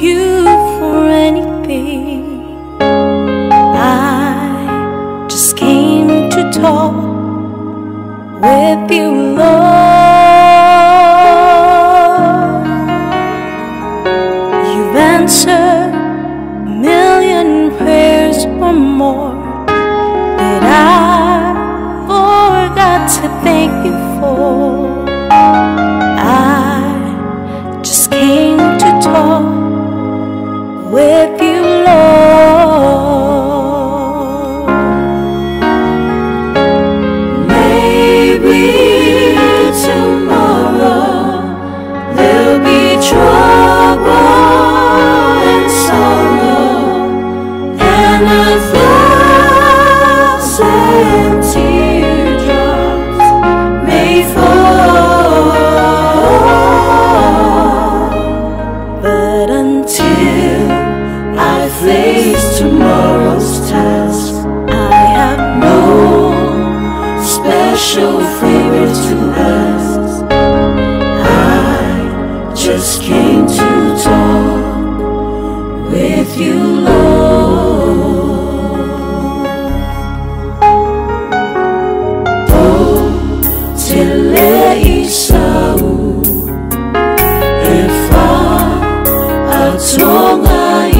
you for anything. I just came to talk with you, Lord. You've answered a million prayers or more that I forgot to thank you for. I just came to talk with you, Lord. Maybe tomorrow there'll be trouble and sorrow and 1,000 teardrops may fall, but until I face tomorrow's task, I have no special favor to ask. I just came to talk with you, Lord. Oh, Iakina Praise Team.